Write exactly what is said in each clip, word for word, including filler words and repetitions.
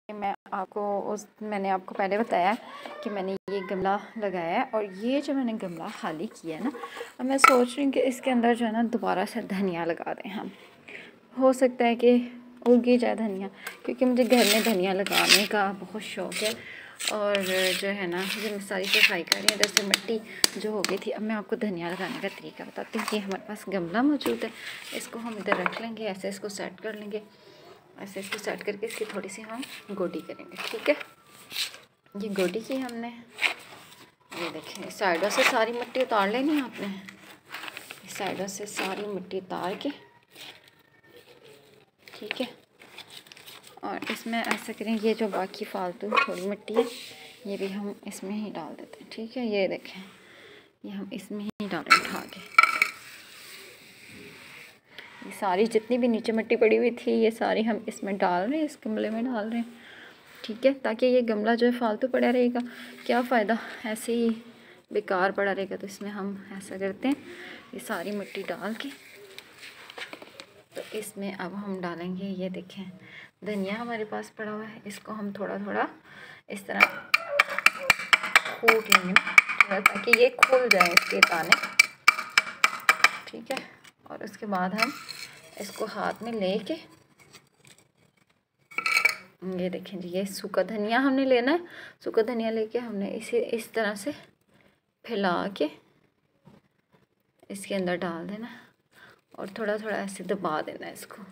मैं आपको उस मैंने आपको पहले बताया कि मैंने ये गमला लगाया है और ये जो मैंने गमला खाली किया है ना, अब मैं सोच रही हूँ कि इसके अंदर जो है ना दोबारा से धनिया लगा दें हम। हो सकता है कि उग ही जाए धनिया, क्योंकि मुझे घर में धनिया लगाने का बहुत शौक़ है। और जो है ना, जब मैं सारी सफाई कर रही हूँ, इधर से मिट्टी जो हो गई थी, अब मैं आपको धनिया लगाने का तरीका बताती हूँ। कि हमारे पास गमला मौजूद है, इसको हम इधर रख लेंगे, ऐसे इसको सेट कर लेंगे, ऐसे इसको सेट करके इसकी थोड़ी सी हम गोडी करेंगे। ठीक है, ये गोडी की हमने, ये देखें साइडों से सारी मिट्टी उतार लेनी है आपने, साइडों से सारी मिट्टी उतार के, ठीक है। और इसमें ऐसा करें, ये जो बाकी फालतू थोड़ी मिट्टी है ये भी हम इसमें ही डाल देते हैं। ठीक है, ये देखें ये हम इसमें ही डालें उठा के, ये सारी जितनी भी नीचे मिट्टी पड़ी हुई थी ये सारी हम इसमें डाल रहे हैं, इस गमले में डाल रहे हैं। ठीक है, ताकि ये गमला जो है फालतू पड़ा रहेगा, क्या फ़ायदा ऐसे ही बेकार पड़ा रहेगा। तो इसमें हम ऐसा करते हैं, ये सारी मिट्टी डाल के, तो इसमें अब हम डालेंगे, ये देखें धनिया हमारे पास पड़ा हुआ है, इसको हम थोड़ा थोड़ा इस तरह कूट लेंगे ताकि ये खुल जाए इसके दाने। ठीक है, और उसके बाद हम इसको हाथ में लेके, ये देखें जी, ये सूखा धनिया हमने लेना है, सूखा धनिया लेके हमने इसे इस तरह से फैला के इसके अंदर डाल देना और थोड़ा थोड़ा ऐसे दबा देना है इसको।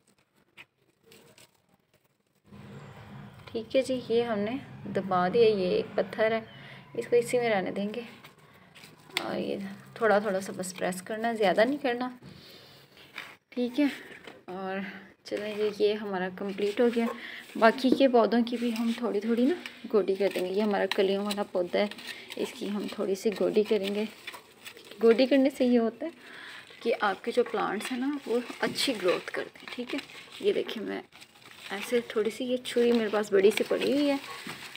ठीक है जी, ये हमने दबा दिया, ये एक पत्थर है, इसको इसी में रहने देंगे। और ये थोड़ा थोड़ा सा बस प्रेस करना है, ज़्यादा नहीं करना। ठीक है, और चलें जी, ये हमारा कंप्लीट हो गया। बाकी के पौधों की भी हम थोड़ी थोड़ी ना गोडी कर देंगे। ये हमारा कलियों वाला पौधा है, इसकी हम थोड़ी सी गोडी करेंगे। गोडी करने से ये होता है कि आपके जो प्लांट्स हैं ना वो अच्छी ग्रोथ करते हैं। ठीक है, ये देखिए मैं ऐसे थोड़ी सी, ये छुरी मेरे पास बड़ी सी पड़ी हुई है,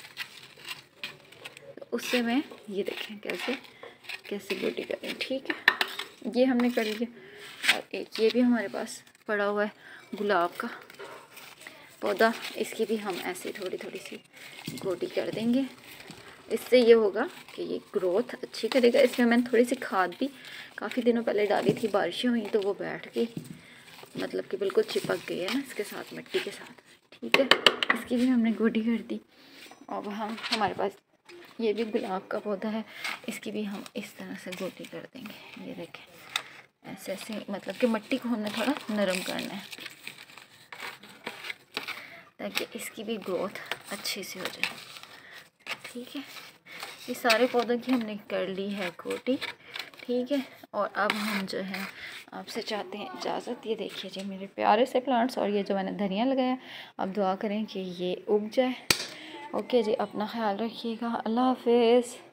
तो उससे मैं ये देखें कैसे कैसे गोडी करें। ठीक है, ये हमने कर लिया। और एक ये भी हमारे पास पड़ा हुआ है गुलाब का पौधा, इसकी भी हम ऐसे थोड़ी थोड़ी सी गोडी कर देंगे। इससे ये होगा कि ये ग्रोथ अच्छी करेगा। इसमें मैंने थोड़ी सी खाद भी काफ़ी दिनों पहले डाली थी, बारिशें हुई तो वो बैठ गई, मतलब कि बिल्कुल चिपक गई है ना इसके साथ, मिट्टी के साथ। ठीक है, इसकी भी हमने गोडी कर दी। और हम हमारे पास ये भी गुलाब का पौधा है, इसकी भी हम इस तरह से गोडी कर देंगे। ये देखें ऐसे ऐसे, मतलब कि मिट्टी को हमने थोड़ा नरम करना है ताकि इसकी भी ग्रोथ अच्छे से हो जाए। ठीक है, ये सारे पौधों की हमने कर ली है गोडी। ठीक है, और अब हम जो है आपसे चाहते हैं इजाज़त। ये देखिए जी मेरे प्यारे से प्लांट्स, और ये जो मैंने धनिया लगाया, अब दुआ करें कि ये उग जाए। ओके जी, अपना ख्याल रखिएगा, अल्लाह हाफिज़।